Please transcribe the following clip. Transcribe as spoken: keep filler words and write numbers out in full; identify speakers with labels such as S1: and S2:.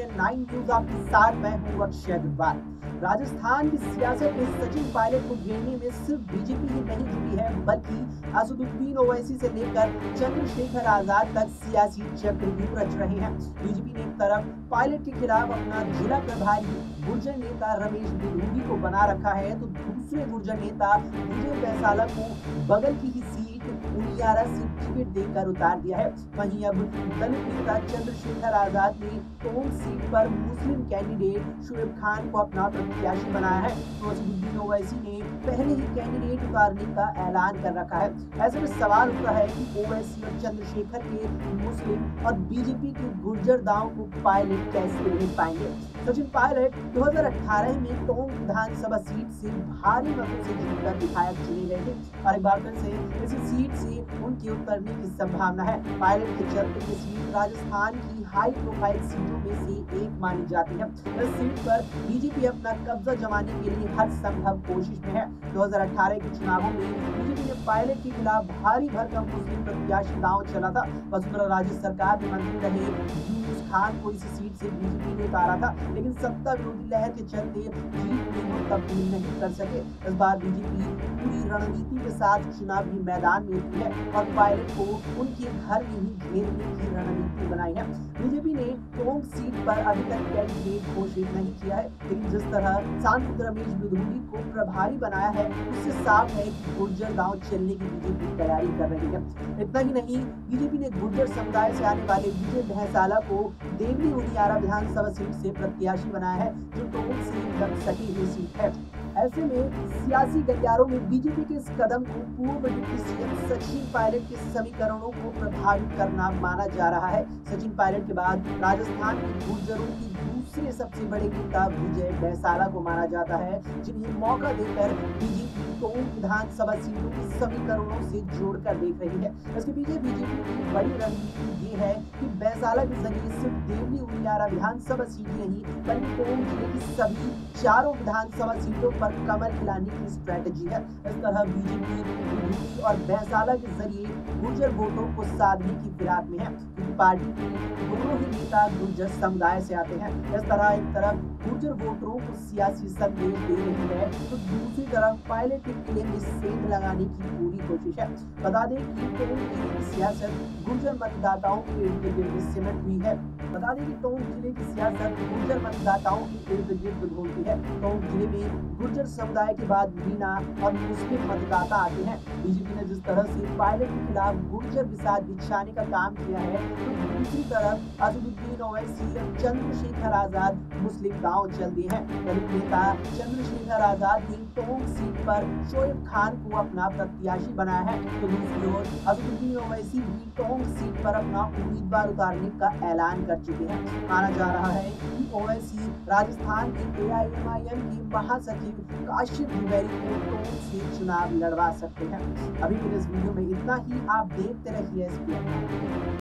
S1: Indian nine news आपके साथ मैं हूं अक्षय अग्रवाल। राजस्थान की सियासत में सचिन पायलट को घेरने में सिर्फ बीजेपी ही नहीं जुटी है, बल्कि असदुद्दीन ओवैसी से लेकर चंद्रशेखर आजाद तक सियासी चक्रव्यूह रच रहे हैं। बीजेपी ने एक तरफ पायलट के खिलाफ अपना जिला प्रभारी गुर्जर नेता रमेश बिधूड़ी को बना रखा है, तो दूसरे गुर्जर नेता विजय बैसाला को बगल की ही सीट उनियारा से टिकट देकर उतार दिया है। वहीं अब दलित नेता चंद्रशेखर आजाद ने टोंक सीट पर मुस्लिम कैंडिडेट शुएब खान को अपना प्रत्याशी बनाया है, तो असदुद्दीन ओवैसी ने पहले ही कैंडिडेट उतारने का ऐलान कर रखा है। ऐसे में सवाल उठता है कि ओवैसी और चंद्रशेखर के मुस्लिम और बीजेपी के गुर्जर दांव को पायलट कैसे भेज पाएंगे। सचिन पायलट दो हज़ार अठारह में टोंक विधानसभा सीट से भारी मतों से जीतकर विधायक चुने गए थे और एक बार फिर से इसी सीट से उनके उतरने की संभावना है। पायलट के चलते ये सीट राजस्थान की हाई प्रोफाइल सीटों में से एक मानी जाती है। इस सीट पर बीजेपी अपना कब्जा जमाने के लिए हर संभव कोशिश में है। दो हज़ार अठारह के चुनावों में बीजेपी ने पायलट के खिलाफ भारी भरकम मुस्लिम प्रत्याशी दांव चला था। वसुंधरा राजे सरकार में मंत्री रहे यूनुस खान को इसी सीट से बीजेपी ने उतारा था, लेकिन सत्ता विरोधी लहर के चलते जीत में वो तब्दील नहीं कर सके। इस बार बीजेपी पूरी रणनीति के साथ चुनावी मैदान में उतरी है और पायलट को उनके घर में ही घेरने की रणनीति बनाई है। बीजेपी ने टोंक सीट पर अभी तक कैंडिडेट घोषित नहीं किया है, लेकिन जिस तरह सांसद रमेश बिधूड़ी को प्रभारी बनाया है, उससे साफ है कि गुर्जर गांव चलने की बीजेपी तैयारी कर रही है। इतना ही नहीं, बीजेपी ने गुर्जर समुदाय से आने वाले विजय भैंसाला को देवली उनियारा विधानसभा सीट से प्रत्याशी बनाया है, जो टोंक से एकदम सटी हुई सीट है। ऐसे में सियासी गलियारों में बीजेपी के इस कदम को पूर्व डिप्टी सीएम सचिन पायलट के समीकरणों को प्रभावित करना माना जा रहा है। सचिन पायलट के बाद राजस्थान के गुर्जरों की दूसरे सबसे बड़े नेता विजय बैसाला को माना जाता है, जिन्हें मौका देकर बीजेपी टोंक विधानसभा सीटों के समीकरणों से जोड़कर देख रही है। इसके पीछे बीजेपी की बड़ी रणनीति ये है कि बैसाला के जरिए सिर्फ देवली उनियारा विधानसभा सीट नहीं, बल्कि टोंक जिले की सभी चारों विधानसभा सीटों पर कमर हिलाने की स्ट्रेटेजी है। इस तरह बीजेपी बिधूड़ी और बैसाला के जरिए गुर्जर वोटों को साधने की फिराक में है, क्योंकि पार्टी के दोनों ही नेता गुर्जर समुदाय से आते हैं। इस तरह एक तरफ गुर्जर वोटरों को सियासी संदेश दे रही है, तो दूसरी तरफ पायलट के किले में सेंध लगाने की पूरी कोशिश है। बता दें कि टोंक जिले की सियासत गुर्जर मतदाताओं के इर्द गिर्द सिमट हुई है। बता दें कि टोंक जिले की सियासत गुर्जर मतदाताओं के इर्द गिर्द घूमती है। टोंक जिले में गुर्जर समुदाय के बाद मीना और मुस्लिम मतदाता आते हैं। बीजेपी ने जिस तरह से पायलट के खिलाफ गुर्जर विषाद बिछाने का काम किया है, तो दूसरी तरफ असदुद्दीन ओवैसी और चंद्रशेखर आजाद मुस्लिम गांव चल दिए हैं। दलित नेता चंद्रशेखर आजाद ने टोंक सीट पर शुएब खान को अपना प्रत्याशी बनाया है, तो दूसरी ओर असदुद्दीन ओवैसी भी टोंक सीट पर अपना उम्मीदवार उतारने का ऐलान कर चुके हैं। माना जा रहा है कि ओवैसी राजस्थान के एआईएमआईएम के महासचिव काशिफ द्विवेदी को टोंक से चुनाव लड़वा सकते हैं। अभी के लिए इस वीडियो में इतना ही। आप देखते रहिए एसपीएन।